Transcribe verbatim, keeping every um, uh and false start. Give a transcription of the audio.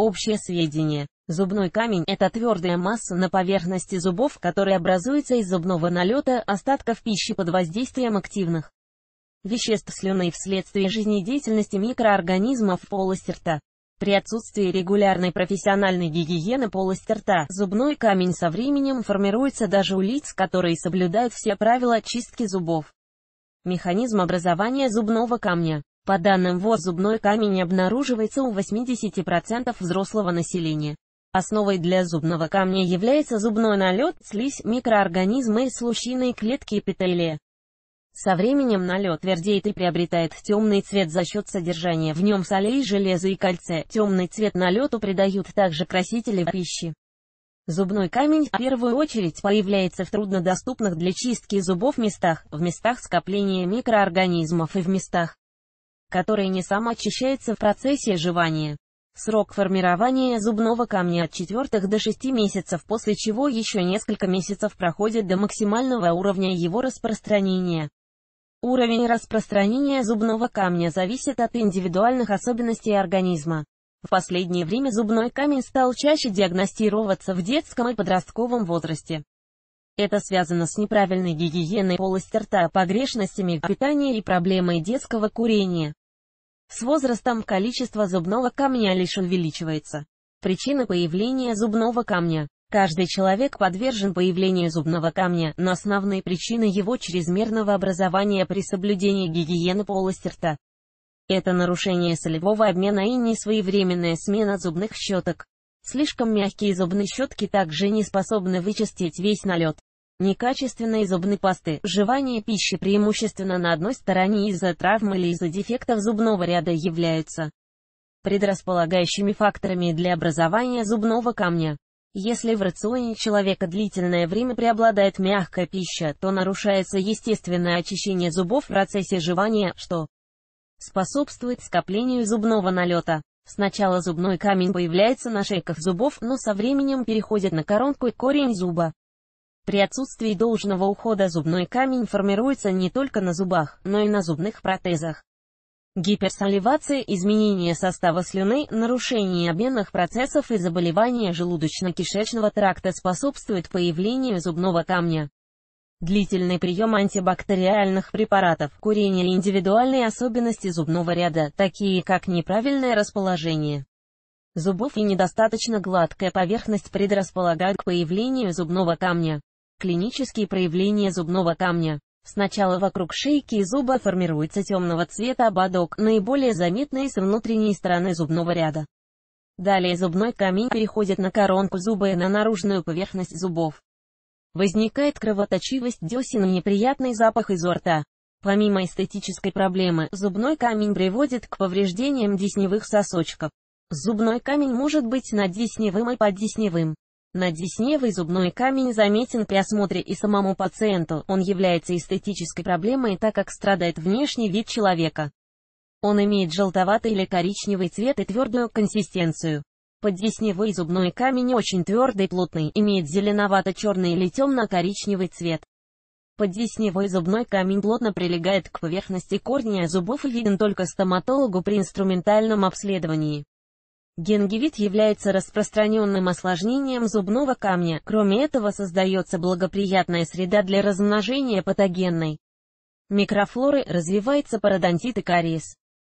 Общее сведение. Зубной камень – это твердая масса на поверхности зубов, которая образуется из зубного налета, остатков пищи под воздействием активных веществ слюны вследствие жизнедеятельности микроорганизмов в полости рта. При отсутствии регулярной профессиональной гигиены полости рта, зубной камень со временем формируется даже у лиц, которые соблюдают все правила чистки зубов. Механизм образования зубного камня. По данным ВОЗ, зубной камень обнаруживается у восьмидесяти процентов взрослого населения. Основой для зубного камня является зубной налет, слизь, микроорганизмы, слущинные клетки эпителия. Со временем налет твердеет и приобретает темный цвет за счет содержания в нем солей, железа и кальция. Темный цвет налету придают также красители в пище. Зубной камень в первую очередь появляется в труднодоступных для чистки зубов местах, в местах скопления микроорганизмов и в местах, которые не самоочищаются в процессе жевания. Срок формирования зубного камня от четырёх до шести месяцев, после чего еще несколько месяцев проходит до максимального уровня его распространения. Уровень распространения зубного камня зависит от индивидуальных особенностей организма. В последнее время зубной камень стал чаще диагностироваться в детском и подростковом возрасте. Это связано с неправильной гигиеной полости рта, погрешностями в питании и проблемой детского курения. С возрастом количество зубного камня лишь увеличивается. Причины появления зубного камня. Каждый человек подвержен появлению зубного камня, но основные причины его чрезмерного образования при соблюдении гигиены полости рта. Это нарушение солевого обмена и несвоевременная смена зубных щеток. Слишком мягкие зубные щетки также не способны вычистить весь налет. Некачественные зубные пасты, жевание пищи преимущественно на одной стороне из-за травм или из-за дефектов зубного ряда являются предрасполагающими факторами для образования зубного камня. Если в рационе человека длительное время преобладает мягкая пища, то нарушается естественное очищение зубов в процессе жевания, что способствует скоплению зубного налета. Сначала зубной камень появляется на шейках зубов, но со временем переходит на коронку и корень зуба. При отсутствии должного ухода зубной камень формируется не только на зубах, но и на зубных протезах. Гиперсаливация, изменение состава слюны, нарушение обменных процессов и заболевания желудочно-кишечного тракта способствуют появлению зубного камня. Длительный прием антибактериальных препаратов, курение и индивидуальные особенности зубного ряда, такие как неправильное расположение зубов и недостаточно гладкая поверхность, предрасполагают к появлению зубного камня. Клинические проявления зубного камня. Сначала вокруг шейки и зуба формируется темного цвета ободок, наиболее заметный с внутренней стороны зубного ряда. Далее зубной камень переходит на коронку зуба и на наружную поверхность зубов. Возникает кровоточивость десен и неприятный запах изо рта. Помимо эстетической проблемы, зубной камень приводит к повреждениям десневых сосочков. Зубной камень может быть наддесневым и поддесневым. Наддесневый зубной камень заметен при осмотре и самому пациенту, он является эстетической проблемой, так как страдает внешний вид человека. Он имеет желтоватый или коричневый цвет и твердую консистенцию. Поддесневый зубной камень очень твердый и плотный, имеет зеленовато-черный или темно-коричневый цвет. Поддесневой зубной камень плотно прилегает к поверхности корня зубов и виден только стоматологу при инструментальном обследовании. Гингивит является распространенным осложнением зубного камня, кроме этого создается благоприятная среда для размножения патогенной микрофлоры, развивается пародонтит и кариес.